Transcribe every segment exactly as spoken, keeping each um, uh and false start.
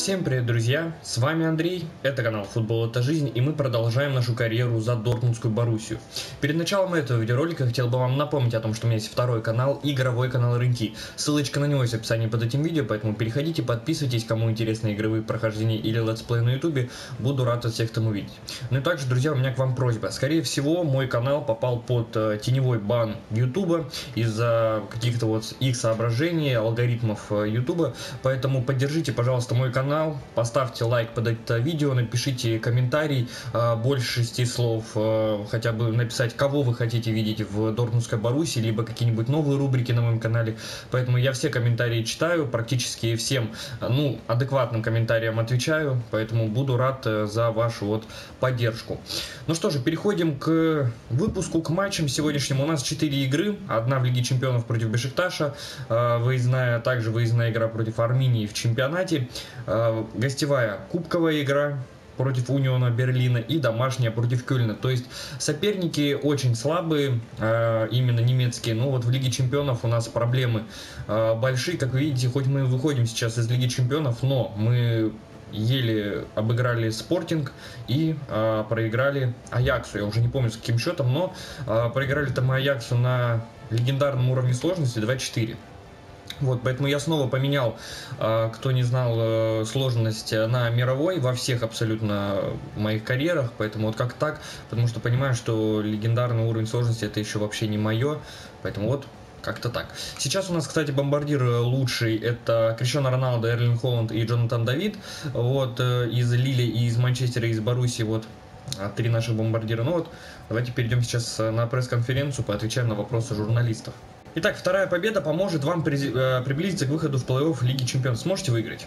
Всем привет, друзья! С вами Андрей, это канал Футбол это жизнь, и мы продолжаем нашу карьеру за Дортмундскую Боруссию. Перед началом этого видеоролика хотел бы вам напомнить о том, что у меня есть второй канал, игровой канал Рынки. Ссылочка на него есть в описании под этим видео, поэтому переходите, подписывайтесь, кому интересны игровые прохождения или летсплей на ютубе, буду рад от всех там увидеть. Ну и также, друзья, у меня к вам просьба. Скорее всего, мой канал попал под э, теневой бан ютуба из-за каких-то вот их соображений, алгоритмов э, ютуба, поэтому поддержите, пожалуйста, мой канал. Канал, поставьте лайк под это видео, напишите комментарий, больше шести слов, хотя бы написать, кого вы хотите видеть в Дортмундской Боруссии, либо какие-нибудь новые рубрики на моем канале. Поэтому я все комментарии читаю, практически всем, ну, адекватным комментариям отвечаю, поэтому буду рад за вашу вот поддержку. Ну что же, переходим к выпуску, к матчам сегодняшним. У нас четыре игры, одна в Лиге Чемпионов против Бешикташа, выездная, также выездная игра против Арминии в чемпионате, гостевая кубковая игра против Униона Берлина и домашняя против Кёльна. То есть соперники очень слабые, именно немецкие. Но вот в Лиге Чемпионов у нас проблемы большие. Как вы видите, хоть мы выходим сейчас из Лиги Чемпионов, но мы еле обыграли Спортинг и э, проиграли Аяксу. Я уже не помню с каким счетом, но э, проиграли-то мы Аяксу на легендарном уровне сложности два-четыре. Вот, поэтому я снова поменял, кто не знал, сложность на мировой во всех абсолютно моих карьерах, поэтому вот как так, потому что понимаю, что легендарный уровень сложности это еще вообще не мое, поэтому вот как-то так. Сейчас у нас, кстати, бомбардир лучший, это Криштиану Роналдо, Эрлинг Холланд и Джонатан Давид, вот, из Лили и из Манчестера, и из Боруссии, вот, три наших бомбардира. Ну вот, давайте перейдем сейчас на пресс-конференцию, поотвечаем на вопросы журналистов. Итак, вторая победа поможет вам при, э, приблизиться к выходу в плей-офф Лиги Чемпионов. Сможете выиграть?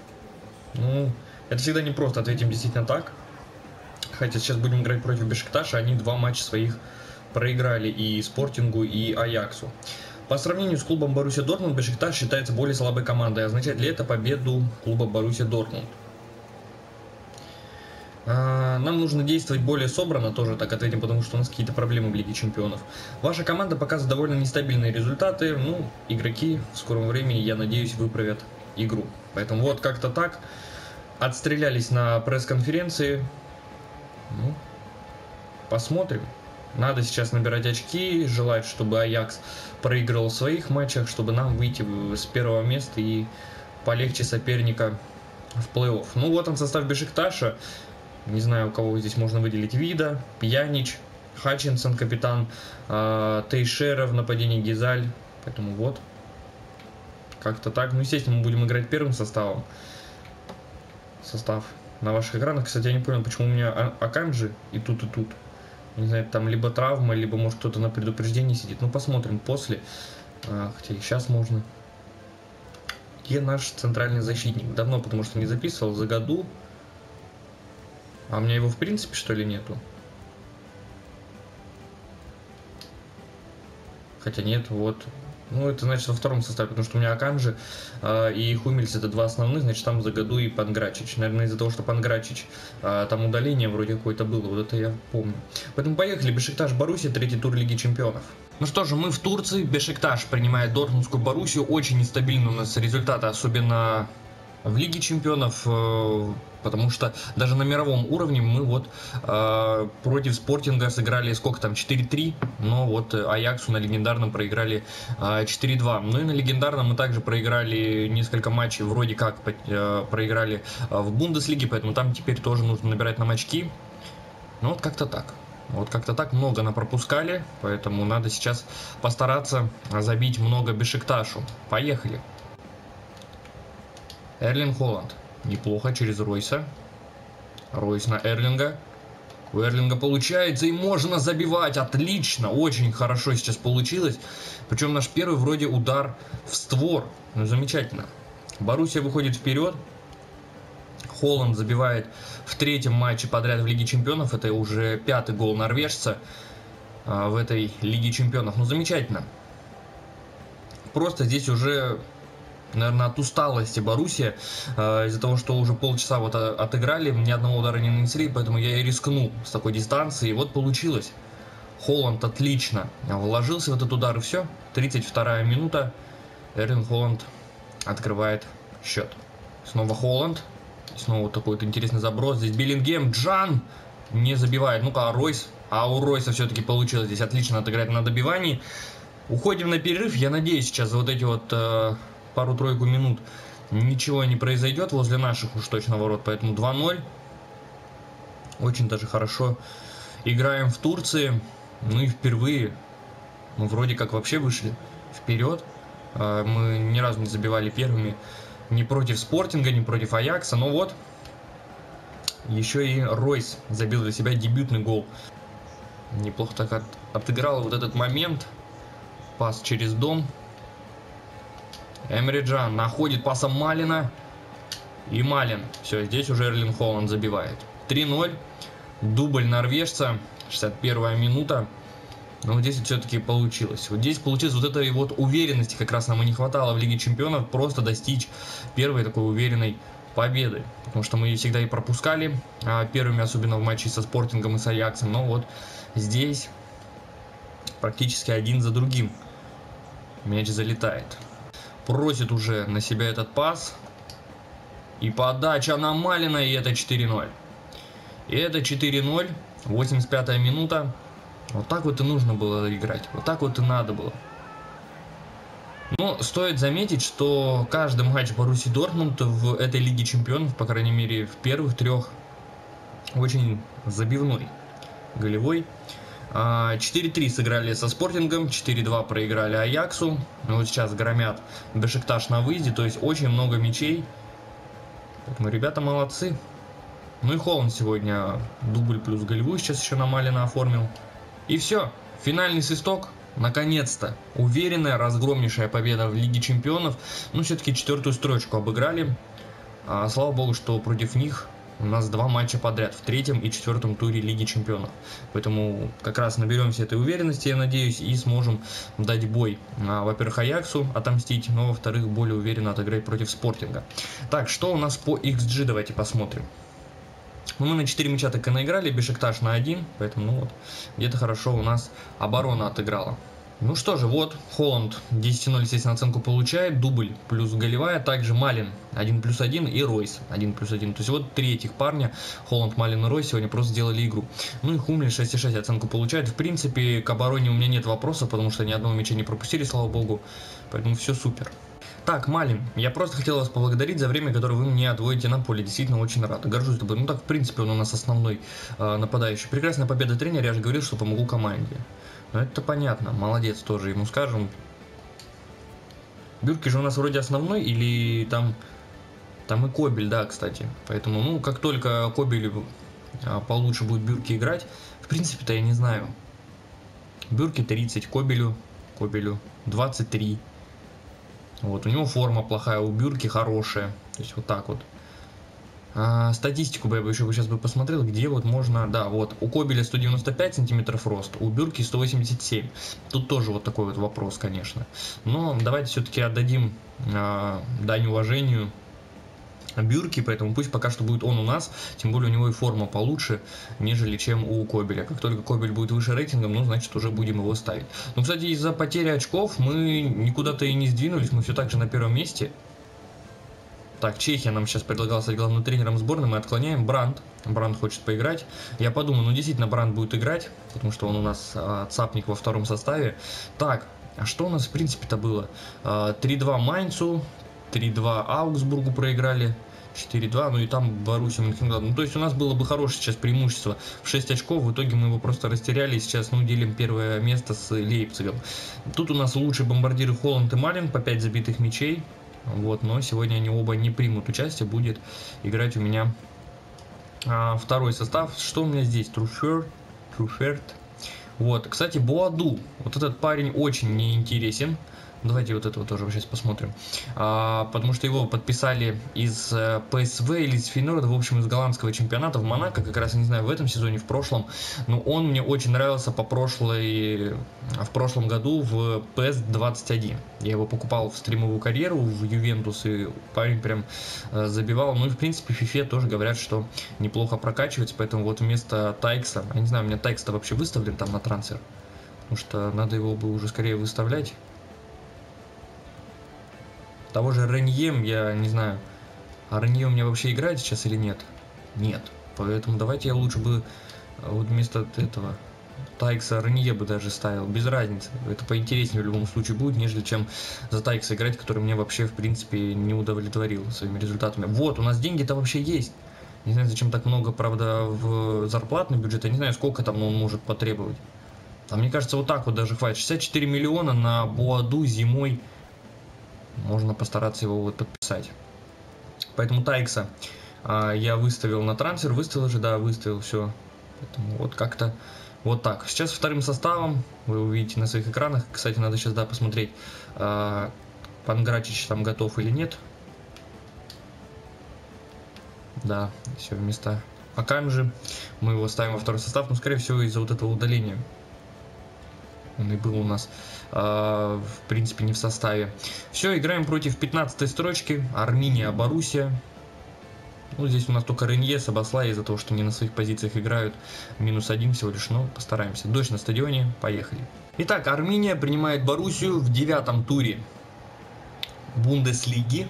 Ну, это всегда непросто, ответим действительно так. Хотя сейчас будем играть против Бешикташа, они два матча своих проиграли и Спортингу, и Аяксу. По сравнению с клубом Боруссия Дортмунд, Бешикташ считается более слабой командой. Означает ли это победу клуба Боруссия Дортмунд? Нам нужно действовать более собрано, тоже так ответим, потому что у нас какие-то проблемы в Лиге Чемпионов. Ваша команда показывает довольно нестабильные результаты, ну, игроки в скором времени, я надеюсь, выправят игру. Поэтому вот как-то так, отстрелялись на пресс-конференции, ну, посмотрим. Надо сейчас набирать очки, желать, чтобы Аякс проигрывал в своих матчах, чтобы нам выйти с первого места и полегче соперника в плей-офф. Ну вот он, состав Бешикташа. Не знаю, у кого здесь можно выделить: Вида, Пьянич, Хатчинсон, капитан, э, Тейшера в нападении, Гизаль. Поэтому вот, как-то так. Ну, естественно, мы будем играть первым составом. Состав на ваших экранах. Кстати, я не понял, почему у меня Аканджи и тут, и тут. Не знаю, там либо травма, либо, может, кто-то на предупреждении сидит. Ну, посмотрим после. А, хотя и сейчас можно. Где наш центральный защитник? Давно, потому что не записывал, за году. А у меня его в принципе, что ли, нету? Хотя нет, вот. Ну, это значит во втором составе, потому что у меня Аканджи э, и Хумельс это два основных, значит там Загаду и Панграчич. Наверное, из-за того, что Панграчич, э, там удаление вроде какое-то было, вот это я помню. Поэтому поехали, Бешикташ Боруссия, третий тур Лиги Чемпионов. Ну что же, мы в Турции, Бешикташ принимает Дортмундскую Боруссию, очень нестабильны у нас результаты, особенно в Лиге Чемпионов, э, потому что даже на мировом уровне мы вот э, против Спортинга сыграли сколько там, четыре-три, но вот Аяксу на легендарном проиграли э, четыре-два. Ну и на легендарном мы также проиграли несколько матчей, вроде как э, проиграли э, в Бундеслиге, поэтому там теперь тоже нужно набирать нам очки. Ну вот как-то так. Вот как-то так, много напропускали, поэтому надо сейчас постараться забить много Бешикташу. Поехали. Эрлинг Холланд. Неплохо через Ройса. Ройс на Эрлинга. У Эрлинга получается и можно забивать. Отлично. Очень хорошо сейчас получилось. Причем наш первый вроде удар в створ. Ну, замечательно. Боруссия выходит вперед. Холланд забивает в третьем матче подряд в Лиге Чемпионов. Это уже пятый гол норвежца а, в этой Лиге Чемпионов. Ну, замечательно. Просто здесь уже, наверное, от усталости Боруссия, э, из-за того, что уже полчаса вот отыграли, ни одного удара не нанесли, поэтому я и рискну с такой дистанции, и вот получилось. Холланд отлично вложился в этот удар, и все. тридцать вторая минута, Эрлинг Холланд открывает счет. Снова Холланд, Снова вот такой вот интересный заброс. Здесь Беллингем, Джан не забивает. Ну-ка, а Ройс. А у Ройса все-таки получилось здесь отлично отыграть на добивании. Уходим на перерыв. Я надеюсь, сейчас за вот эти вот э, пару-тройку минут ничего не произойдет возле наших уж точно ворот. Поэтому два ноль. Очень даже хорошо играем в Турции. Ну и впервые мы вроде как вообще вышли вперед. Э, мы ни разу не забивали первыми. Ни против Спортинга, ни против Аякса. Но вот, еще и Ройс забил для себя дебютный гол. Неплохо так от, отыграл вот этот момент. Пас через дом. Эмре Can находит пасом Малина. И Малин. Все, здесь уже Эрлинг Холланд забивает. три ноль. Дубль норвежца. шестьдесят первая минута. Но вот здесь все-таки получилось. Вот здесь получилось вот этой вот уверенности как раз нам и не хватало в Лиге Чемпионов. Просто достичь первой такой уверенной победы. Потому что мы ее всегда и пропускали. Первыми, особенно в матче со Спортингом и с Аяксом. Но вот здесь практически один за другим мяч залетает. Просит уже на себя этот пас. И подача на Малина. И это четыре ноль. И это четыре ноль. восемьдесят пятая минута. Вот так вот и нужно было играть. Вот так вот и надо было. Но стоит заметить, что каждый матч Боруссии Дортмунд в этой Лиге Чемпионов, по крайней мере в первых трех, очень забивной, голевой. четыре три сыграли со Спортингом, четыре два проиграли Аяксу. Но вот сейчас громят Бешикташ на выезде, то есть очень много мячей. Поэтому ребята молодцы. Ну и Холланд сегодня дубль плюс голевую сейчас еще на Малина оформил. И все, финальный свисток. Наконец-то уверенная, разгромнейшая победа в Лиге Чемпионов. Ну, все-таки четвертую строчку обыграли. А, слава богу, что против них у нас два матча подряд в третьем и четвертом туре Лиги Чемпионов. Поэтому как раз наберемся этой уверенности, я надеюсь, и сможем дать бой, а, во-первых, Аяксу отомстить, но во-вторых, более уверенно отыграть против Спортинга. Так, что у нас по икс джи, давайте посмотрим. Ну, мы на четыре мяча так и наиграли, Бешикташ на один, поэтому, ну вот, где-то хорошо у нас оборона отыграла. Ну что же, вот, Холланд десять ноль, естественно, оценку получает, дубль плюс голевая, также Малин один плюс один и Ройс один плюс один. То есть вот три этих парня, Холланд, Малин и Ройс, сегодня просто сделали игру. Ну и Хумлин шесть и шесть оценку получает. В принципе, к обороне у меня нет вопросов, потому что ни одного мяча не пропустили, слава богу, поэтому все супер. Так, Малин, я просто хотел вас поблагодарить за время, которое вы мне отводите на поле. Действительно очень рад. Горжусь тобой. Ну так, в принципе, он у нас основной э, нападающий. Прекрасная победа тренера, я же говорил, что помогу команде. Но это понятно. Молодец тоже, ему скажем. Бюрки же у нас вроде основной, или там, там и Кобель, да, кстати. Поэтому, ну, как только Кобель э, получше будет Бюрки играть, в принципе-то я не знаю. Бюрки тридцать, Кобелю, Кобелю двадцать три. Вот, у него форма плохая, у Бюрки хорошая. То есть вот так вот. А, статистику бы я бы еще бы сейчас бы посмотрел, где вот можно... Да, вот, у Кобеля сто девяносто пять сантиметров рост, у Бюрки сто восемьдесят семь. Тут тоже вот такой вот вопрос, конечно. Но давайте все-таки отдадим а, дань уважению Бюрки, поэтому пусть пока что будет он у нас, тем более у него и форма получше, нежели чем у Кобеля. Как только Кобель будет выше рейтингом, ну, значит, уже будем его ставить. Ну, кстати, из-за потери очков мы никуда-то и не сдвинулись, мы все так же на первом месте. Так, Чехия нам сейчас предлагала стать главным тренером сборной, мы отклоняем. Бранд, Бранд хочет поиграть. Я подумал, ну, действительно, Бранд будет играть, потому что он у нас а, цапник во втором составе. Так, а что у нас, в принципе-то было? А, три два Майнцу. три два Аугсбургу проиграли, четыре два, ну и там Боруссия Мönchengladbach. Ну, то есть у нас было бы хорошее сейчас преимущество в шесть очков, в итоге мы его просто растеряли, и сейчас, ну, делим первое место с Лейпцигом. Тут у нас лучшие бомбардиры Холланд и Малин, по пять забитых мячей, вот, но сегодня они оба не примут участие, будет играть у меня а, второй состав. Что у меня здесь? Труфер, Труферт. Вот, кстати, Боаду, вот этот парень очень мне интересен. Давайте вот этого тоже сейчас посмотрим. А, потому что его подписали из пэ эс вэ или из Фейнорда, в общем, из голландского чемпионата в Монако, как раз, не знаю, в этом сезоне, в прошлом. Но он мне очень нравился по прошлой, в прошлом году в пэ эс двадцать один. Я его покупал в стримовую карьеру в Ювентус, и парень прям забивал. Ну и, в принципе, в фифе тоже говорят, что неплохо прокачивается, поэтому вот вместо Тайкса, я не знаю, у меня Тайкс-то вообще выставлен там на трансфер, потому что надо его бы уже скорее выставлять. Того же Реньем, я не знаю, А Ренье у меня вообще играет сейчас или нет? Нет. Поэтому давайте я лучше бы вот вместо этого Тайкса Ренье бы даже ставил. Без разницы. Это поинтереснее в любом случае будет, нежели чем за Тайкса играть, который меня вообще в принципе не удовлетворил своими результатами. Вот, у нас деньги-то вообще есть. Не знаю, зачем так много, правда, в зарплатный бюджет. Я не знаю, сколько там он может потребовать. А мне кажется, вот так вот даже хватит. шестьдесят четыре миллиона на Буаду зимой. Можно постараться его вот подписать. Поэтому Тайкса а, я выставил на трансфер. Выставил же, да, выставил все. Поэтому вот как-то вот так. Сейчас вторым составом вы увидите на своих экранах. Кстати, надо сейчас, да, посмотреть, а, Панграчич там готов или нет. Да, все, вместо Аканжи мы его ставим во второй состав, но скорее всего из-за вот этого удаления. Он и был у нас, э, в принципе, не в составе. Все, играем против пятнадцатой строчки. Армения, Боруссия. Ну, здесь у нас только Ренье, Сабаслай из-за того, что не на своих позициях играют. Минус один всего лишь, но постараемся. Дождь на стадионе, поехали. Итак, Армения принимает Боруссию в девятом туре Бундеслиги.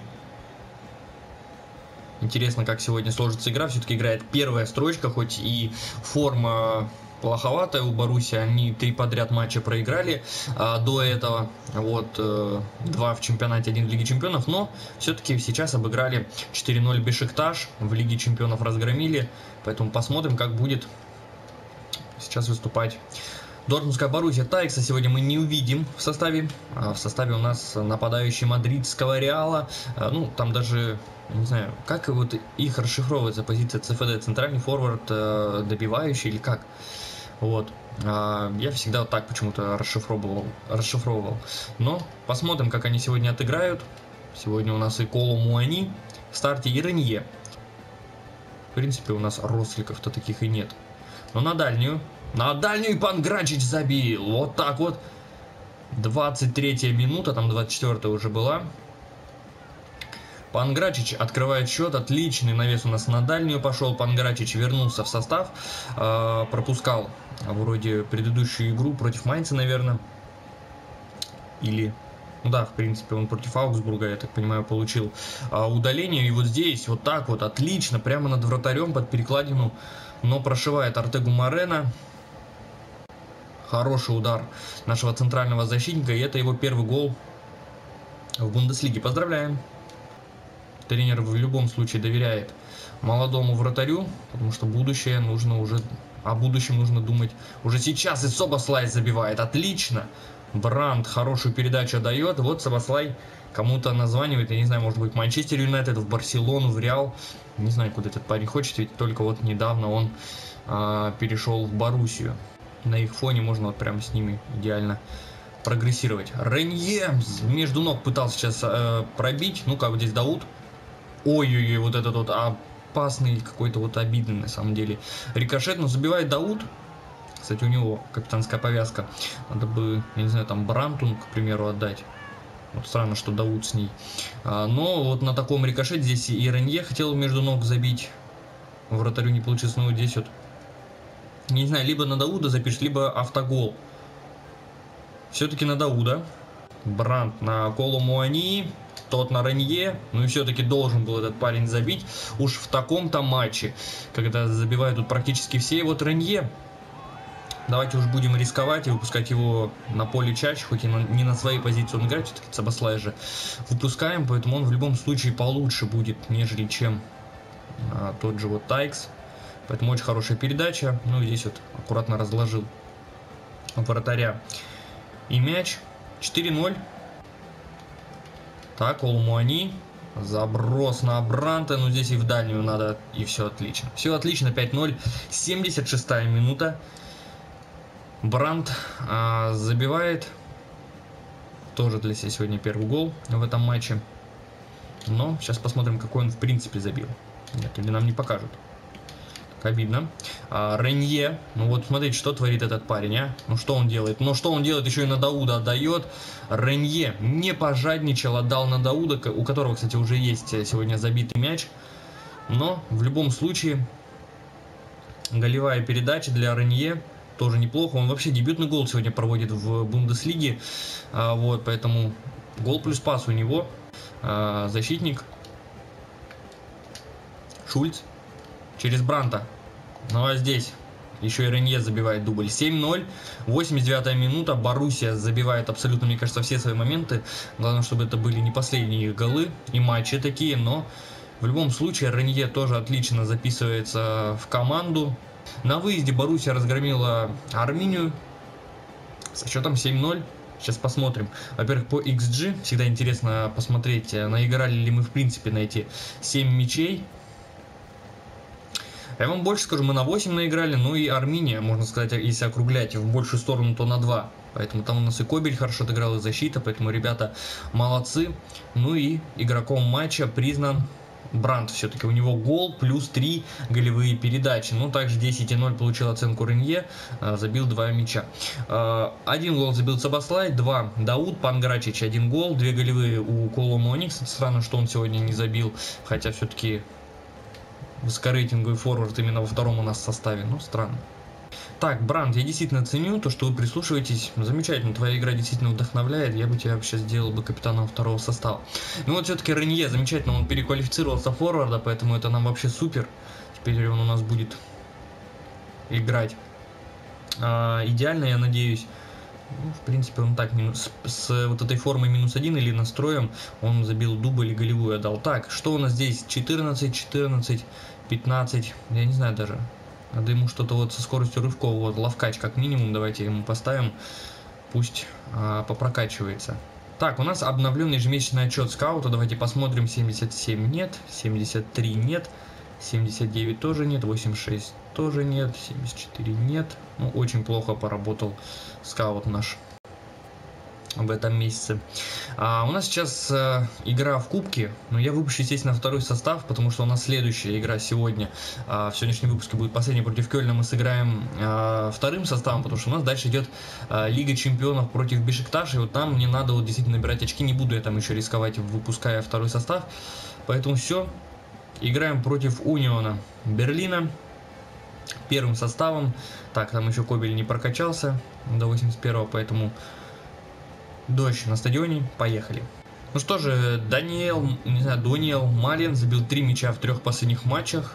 Интересно, как сегодня сложится игра. Все-таки играет первая строчка, хоть и форма плоховатая у Боруссии. Они три подряд матча проиграли а, до этого. Вот, э, два в чемпионате, один в Лиге Чемпионов. Но все-таки сейчас обыграли четыре ноль Бешикташ. В Лиге Чемпионов разгромили. Поэтому посмотрим, как будет сейчас выступать Дортмундская Боруссия. Тайкса сегодня мы не увидим в составе. А в составе у нас нападающий мадридского Реала. А, ну, там даже... Не знаю, как вот их расшифровывается позиция ЦФД, центральный форвард, э, добивающий или как. Вот. А, я всегда вот так почему-то расшифровывал, расшифровывал. Но посмотрим, как они сегодня отыграют. Сегодня у нас и Коло Муани в старте, и Ренье. В принципе, у нас росликов-то таких и нет. Но на дальнюю. На дальнюю Панграчич забил. Вот так вот. двадцать третья минута, там двадцать четвёртая уже была. Панграчич открывает счет, отличный навес у нас на дальнюю пошел. Панграчич вернулся в состав, э, пропускал вроде предыдущую игру против Майнца, наверное. Или, ну да, в принципе, он против Аугсбурга, я так понимаю, получил э, удаление. И вот здесь вот так вот отлично, прямо над вратарем под перекладину, но прошивает Артегу Морено. Хороший удар нашего центрального защитника, и это его первый гол в Бундеслиге. Поздравляем! Тренер в любом случае доверяет молодому вратарю, потому что будущее нужно уже, о будущем нужно думать уже сейчас. И Сабаслай забивает, отлично. Бранд хорошую передачу дает. Вот Сабаслай кому-то названивает, я не знаю, может быть Манчестер Юнайтед, в Барселону, в Реал. Не знаю, куда этот парень хочет, ведь только вот недавно он а, перешел в Боруссию. На их фоне можно вот прямо с ними идеально прогрессировать. Ренье между ног пытался сейчас э, пробить. Ну как, вот здесь Дауд. Ой-ой-ой, вот этот вот опасный, какой-то вот обидный на самом деле рикошет, но забивает Дауд. Кстати, у него капитанская повязка. Надо бы, я не знаю, там Бранту, к примеру, отдать. Вот странно, что Дауд с ней. А, но вот на таком рикошете здесь и Ренье хотел между ног забить. Вратарю не получилось, но вот здесь вот, не знаю, либо на Дауда запишет, либо автогол. Все-таки на Дауда. Бранд на Коло Муани. Тот на Ренье, ну и все-таки должен был этот парень забить уж в таком-то матче, когда забивают тут практически все. И вот Ренье, давайте уж будем рисковать и выпускать его на поле чаще, хоть и на, не на своей позиции он играет, все-таки Сабаслай же выпускаем, поэтому он в любом случае получше будет, нежели чем а, тот же вот Тайкс. Поэтому очень хорошая передача, ну и здесь вот аккуратно разложил вратаря и мяч. четыре ноль. Так, Олмуани, заброс на Бранта, ну здесь и в дальнюю надо, и все отлично. Все отлично, пять ноль, семьдесят шестая минута. Бранд а, забивает, тоже для себя сегодня первый гол в этом матче. Но сейчас посмотрим, какой он в принципе забил. Нет, или нам не покажут. Обидно. А, Ренье. Ну вот смотрите, что творит этот парень, а. Ну что он делает? Ну что он делает? Еще и на Дауда отдает. Ренье не пожадничал, отдал на Дауда, у которого, кстати, уже есть сегодня забитый мяч. Но в любом случае голевая передача для Ренье тоже неплохо. Он вообще дебютный гол сегодня проводит в Бундеслиге. А, вот, поэтому гол плюс пас у него. А, защитник Шульц через Бранта. Ну а здесь еще и Ренье забивает дубль. семь ноль. восемьдесят девятая минута. Боруссия забивает абсолютно, мне кажется, все свои моменты. Главное, чтобы это были не последние их голы и матчи такие. Но в любом случае Ренье тоже отлично записывается в команду. На выезде Боруссия разгромила Арминию со счетом семь ноль. Сейчас посмотрим. Во-первых, по икс джи всегда интересно посмотреть, наиграли ли мы в принципе на эти семь мячей. Я вам больше скажу, мы на восемь наиграли, ну и Армения, можно сказать, если округлять в большую сторону, то на два. Поэтому там у нас и Кобель хорошо отыграл, и защита, поэтому ребята молодцы. Ну и игроком матча признан Брант. Все-таки у него гол плюс три голевые передачи. Ну, также десять ноль получил оценку Ренье, забил два мяча. Один гол забил Сабаслай, два Дауд Панграчич, один гол, две голевые у Коломоникс. Странно, что он сегодня не забил, хотя все-таки высокорейтинговый форвард именно во втором у нас составе. Ну, странно. Так, Брант, я действительно ценю то, что вы прислушиваетесь. Замечательно, твоя игра действительно вдохновляет. Я бы тебя вообще сделал бы капитаном второго состава. Ну вот все-таки Ренье, замечательно, он переквалифицировался в форварда, поэтому это нам вообще супер. Теперь он у нас будет играть а, идеально, я надеюсь. Ну, в принципе, он так минус, с, с вот этой формой минус один или настроем он забил дубль и голевую отдал. Так, что у нас здесь? четырнадцать, четырнадцать, пятнадцать, я не знаю даже. Надо ему что-то вот со скоростью рывков, вот ловкач как минимум, давайте ему поставим, пусть а, попрокачивается. Так, у нас обновленный ежемесячный отчет скаута, давайте посмотрим. Семьдесят семь нет, семьдесят три нет, семьдесят девять тоже нет, восемьдесят шесть тоже нет, семьдесят четыре нет. Ну, очень плохо поработал скаут наш в этом месяце. А у нас сейчас э, игра в кубке, но я выпущу, естественно, второй состав, потому что у нас следующая игра сегодня, э, в сегодняшнем выпуске будет последняя против Кёльна, мы сыграем э, вторым составом, потому что у нас дальше идет э, Лига Чемпионов против Бешикташа, и вот там мне надо вот действительно набирать очки, не буду я там еще рисковать, выпуская второй состав, поэтому все, играем против Униона Берлина первым составом. Так, там еще Кобель не прокачался до восемьдесят первого, поэтому дождь на стадионе, поехали. Ну что же, Даниэл, не знаю, Дониэл Малин забил три мяча в трех последних матчах.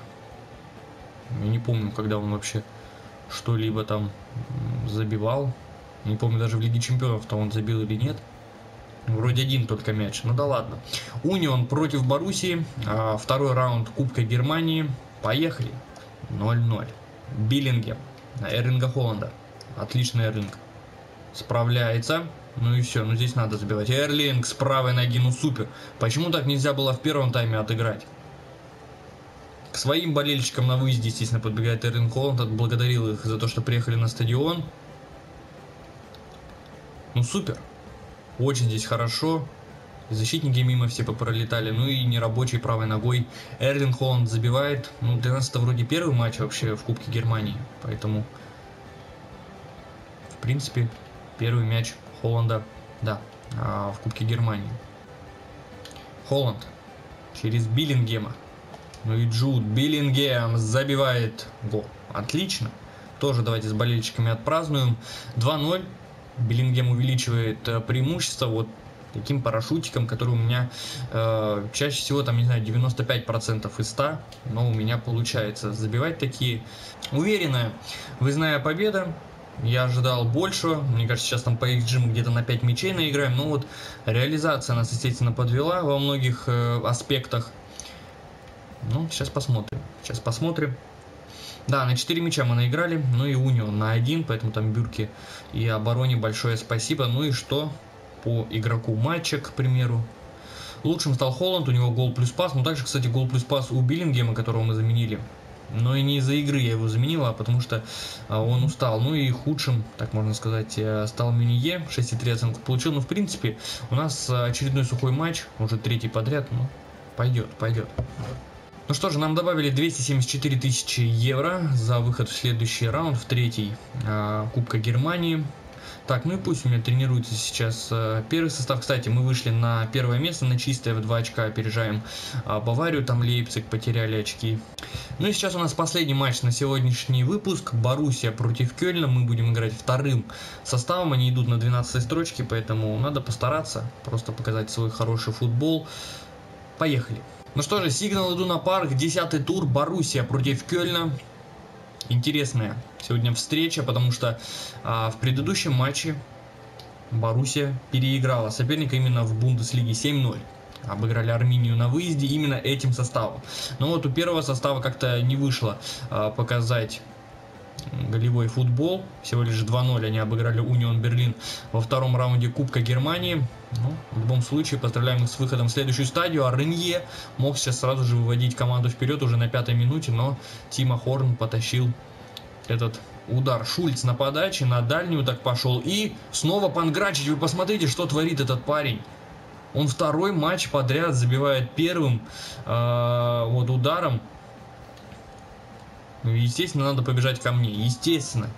Я не помню, когда он вообще что-либо там забивал. Не помню, даже в Лиге Чемпионов-то он забил или нет. Вроде один только мяч, ну да ладно. Унион против Боруссии, второй раунд Кубка Германии, поехали. ноль ноль. Биллингем, Эрлинга Холланда, отличный Эрлинг, справляется. Ну и все, ну здесь надо забивать. Эрлинг с правой ноги, ну супер. Почему так нельзя было в первом тайме отыграть? К своим болельщикам на выезде, естественно, подбегает Эрлинг Холланд. Отблагодарил их за то, что приехали на стадион. Ну супер. Очень здесь хорошо. Защитники мимо все попролетали. Ну и нерабочей правой ногой Эрлинг Холланд забивает. Ну для нас это вроде первый матч вообще в Кубке Германии. Поэтому, в принципе, первый мяч Холланда, да, в Кубке Германии. Холланд через Биллингема. Ну и Джуд Биллингем забивает гол. Отлично. Тоже давайте с болельщиками отпразднуем. два ноль. Биллингем увеличивает преимущество вот таким парашютиком, который у меня э, чаще всего, там, не знаю, девяносто пять процентов из ста, но у меня получается забивать такие. Уверенная, выездная победа. Я ожидал больше. Мне кажется, сейчас там по икс джи мы где-то на пять мячей наиграем. Но вот реализация нас, естественно, подвела во многих э, аспектах. Ну, сейчас посмотрим. Сейчас посмотрим. Да, на четыре мяча мы наиграли. Ну и Унион на один. Поэтому там Бюрке и обороне большое спасибо. Ну и что по игроку матча, к примеру? Лучшим стал Холланд. У него гол плюс пас. Ну, также, кстати, гол плюс пас у Биллингема, которого мы заменили. Но и не из-за игры я его заменил, а потому что а, он устал. Ну и худшим, так можно сказать, стал Мюнье. шесть и три оценку получил. Но в принципе у нас очередной сухой матч, уже третий подряд. Ну, пойдет, пойдет. Ну что же, нам добавили двести семьдесят четыре тысячи евро за выход в следующий раунд, в третий а, Кубка Германии. Так, ну и пусть у меня тренируется сейчас э, первый состав. Кстати, мы вышли на первое место, на чистое, в два очка опережаем э, Баварию, там Лейпциг потеряли очки. Ну и сейчас у нас последний матч на сегодняшний выпуск. Боруссия против Кёльна. Мы будем играть вторым составом, они идут на двенадцатой строчке, поэтому надо постараться, просто показать свой хороший футбол. Поехали. Ну что же, Сигнал Идуна Парк, десятый тур, Боруссия против Кёльна. Интересная сегодня встреча, потому что а, в предыдущем матче Боруссия переиграла соперника именно в Бундеслиге семь ноль. Обыграли Арминию на выезде именно этим составом. Но вот у первого состава как-то не вышло а, показать голевой футбол. Всего лишь два ноль они обыграли Унион Берлин во втором раунде Кубка Германии. Ну, в любом случае, поздравляем их с выходом в следующую стадию. А Ренье мог сейчас сразу же выводить команду вперед уже на пятой минуте, но Тимо Хорн потащил этот удар. Шульц на подаче, на дальнюю так пошел. И снова Панграчич. Вы посмотрите, что творит этот парень. Он второй матч подряд забивает первым э, вот ударом. Ну, естественно, надо побежать ко мне. Естественно.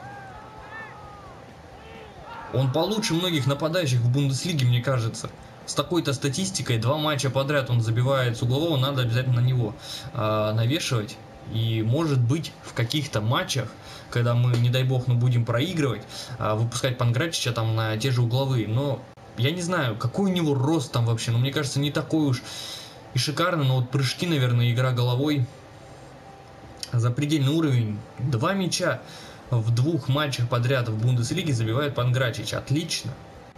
Он получше многих нападающих в Бундеслиге, мне кажется. С такой-то статистикой, два матча подряд он забивает с углового, надо обязательно на него э, навешивать. И может быть в каких-то матчах, когда мы, не дай бог, ну, будем проигрывать, э, выпускать Панграчича там на те же угловые. Но я не знаю, какой у него рост там вообще. Но мне кажется, не такой уж и шикарный. Но вот прыжки, наверное, игра головой. Запредельный уровень. Два мяча в двух матчах подряд в Бундеслиге забивает Панграчич. Отлично.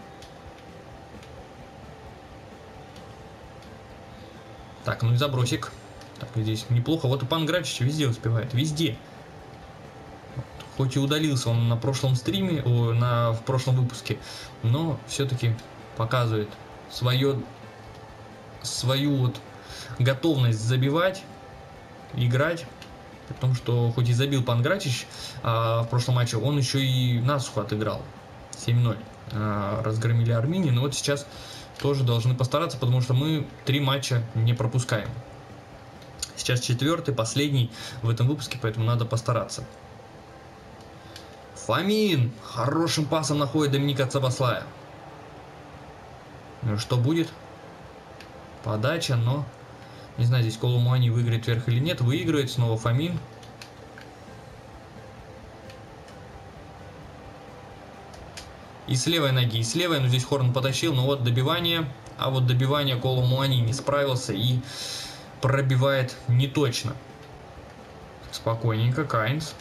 Так, ну и забросик. Так, здесь неплохо. Вот и Панграчич везде успевает. Везде. Вот. Хоть и удалился он на прошлом стриме, о, на, в прошлом выпуске, но все-таки показывает свое, свою вот готовность забивать, играть. Потому что хоть и забил Панграчич а, в прошлом матче, он еще и насухо отыграл. семь ноль. А, разгромили Арминию. Но вот сейчас тоже должны постараться, потому что мы три матча не пропускаем. Сейчас четвертый, последний в этом выпуске, поэтому надо постараться. Фомин хорошим пасом находит Доминика Цабаслая. Ну, что будет? Подача, но... Не знаю, здесь Колу Муани выиграет вверх или нет. Выигрывает снова Фомин. И с левой ноги, и с левой. Но здесь Хорн потащил. Но вот добивание. А вот добивание Колу Муани не справился. И пробивает неточно. Спокойненько. Кайнс.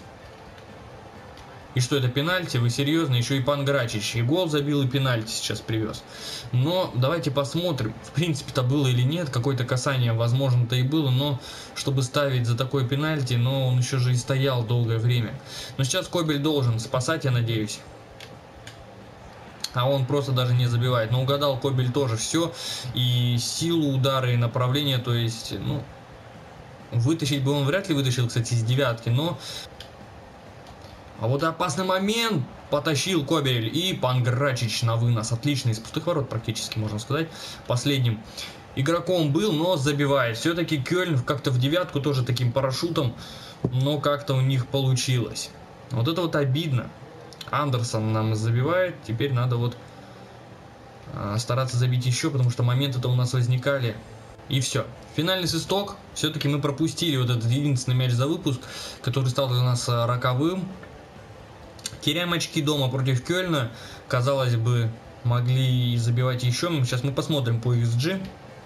И что, это пенальти? Вы серьезно? Еще и Панграчич. И гол забил, и пенальти сейчас привез. Но давайте посмотрим, в принципе-то было или нет. Какое-то касание, возможно-то и было. Но чтобы ставить за такой пенальти, но он еще же и стоял долгое время. Но сейчас Кобель должен спасать, я надеюсь. А он просто даже не забивает. Но угадал Кобель тоже все. И силу удара, и направление. То есть, ну, вытащить бы он вряд ли вытащил, кстати, из девятки. Но... А вот опасный момент потащил Кобель, и Панграчич на вынос. Отлично, из пустых ворот практически, можно сказать. Последним игроком был, но забивает. Все-таки Кёльн как-то в девятку тоже таким парашютом, но как-то у них получилось. Вот это вот обидно. Андерсон нам забивает, теперь надо вот а, стараться забить еще, потому что моменты-то у нас возникали. И все. Финальный свисток. Все-таки мы пропустили вот этот единственный мяч за выпуск, который стал для нас роковым. Теряем очки дома против Кёльна. Казалось бы, могли забивать еще. Сейчас мы посмотрим по икс джи.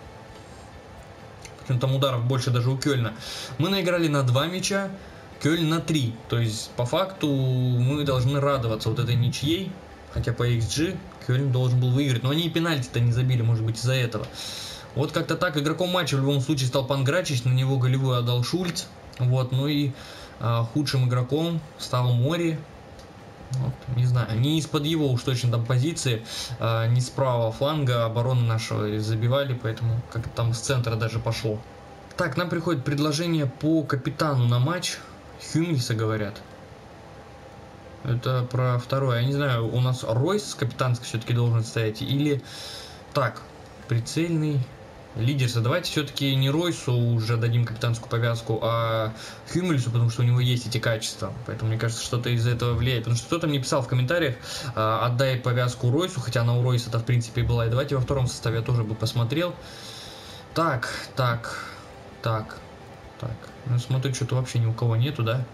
Там ударов больше даже у Кёльна. Мы наиграли на два мяча, Кёльн на три. То есть, по факту, мы должны радоваться вот этой ничьей. Хотя по икс джи Кёльн должен был выиграть. Но они и пенальти-то не забили, может быть, из-за этого. Вот как-то так. Игроком матча в любом случае стал Панграчич. На него голевую отдал Шульц. Вот, ну и а, худшим игроком стал Мори. Вот, не знаю, не из-под его уж точно там позиции, а, не с правого фланга обороны нашего забивали, поэтому как там с центра даже пошло. Так, нам приходит предложение по капитану на матч. Хюмельса говорят. Это про второе. Я не знаю, у нас Ройс капитанский все-таки должен стоять или... Так, прицельный... Лидерса. Давайте все-таки не Ройсу уже дадим капитанскую повязку, а Хюмельсу, потому что у него есть эти качества. Поэтому мне кажется, что-то из этого влияет. Потому что кто-то мне писал в комментариях, а, отдай повязку Ройсу, хотя она у Ройса-то в принципе была. И давайте во втором составе я тоже бы посмотрел. Так, так, так, так. Ну, смотрю, что-то вообще ни у кого нету, да?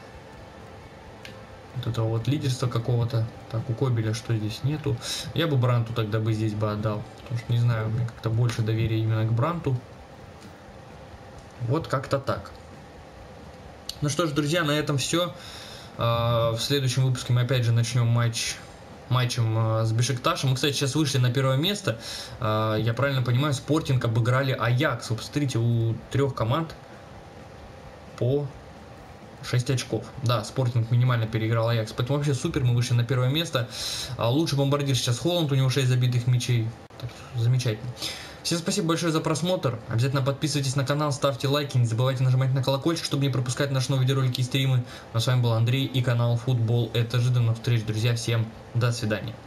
Вот этого вот лидерства какого-то. Так, у Кобеля что здесь нету. Я бы Бранту тогда бы здесь бы отдал. Потому что, не знаю, у меня как-то больше доверия именно к Бранту. Вот как-то так. Ну что ж, друзья, на этом все. В следующем выпуске мы опять же начнем матч матчем с Бешикташем. Мы, кстати, сейчас вышли на первое место. Я правильно понимаю, Спортинг обыграли Аякс. Вы посмотрите, у трех команд по шесть очков. Да, Спортинг минимально переиграл Аякс. Поэтому вообще супер, мы вышли на первое место. Лучший бомбардир сейчас Холланд, у него шесть забитых мячей. Так, замечательно. Всем спасибо большое за просмотр. Обязательно подписывайтесь на канал, ставьте лайки, не забывайте нажимать на колокольчик, чтобы не пропускать наши новые видеоролики и стримы. Ну а с вами был Андрей и канал Футбол Это Жи. До новых встреч, друзья. Всем до свидания.